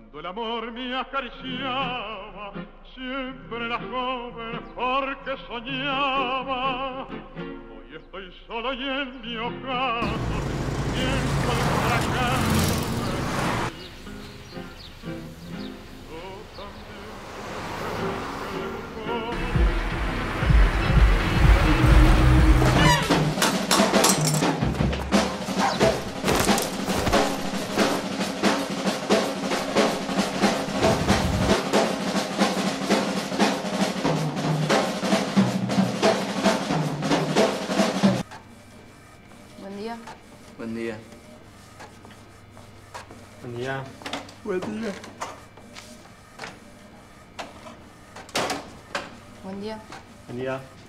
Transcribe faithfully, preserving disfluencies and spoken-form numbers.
Cuando el amor me acariciaba, siempre la joven porque soñaba. Hoy estoy solo y en mi ocaso siento el fracaso. Yo Buen día. Buen día. Buen día. Buen día. Buen día. Buen día.